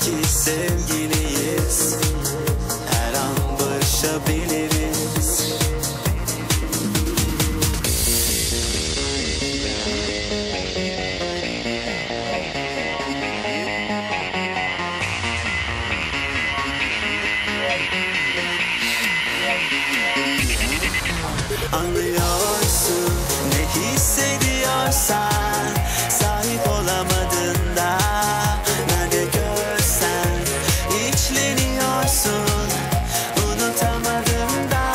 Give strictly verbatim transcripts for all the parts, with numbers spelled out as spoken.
eski sevgiliyiz. Her an barışabiliriz. Anlıyorsun ne hissediyorsan, sahip olamadın da nerede görsen içleniyorsun, unutamadın da.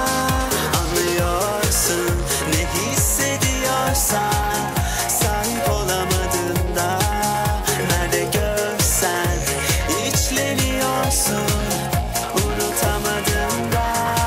Anlıyorsun ne hissediyorsan, sahip olamadın da nerede görsen içleniyorsun, unutamadın da.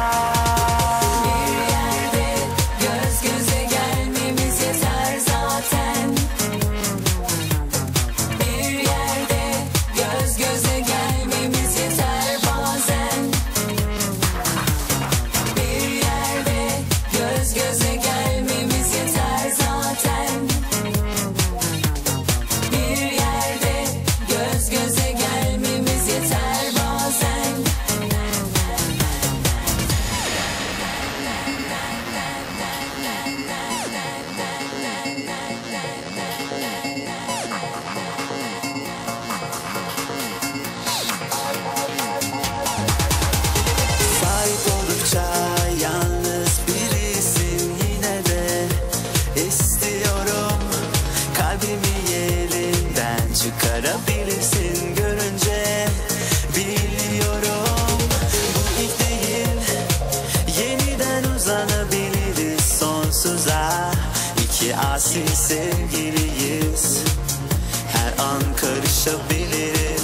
Yalnız birisin yine de istiyorum, kalbimi yerinden çıkarabilirsin görünce biliyorum. Bu ilk değil, yeniden uzanabiliriz sonsuza. İki asi sevgiliyiz, her an karışabiliriz.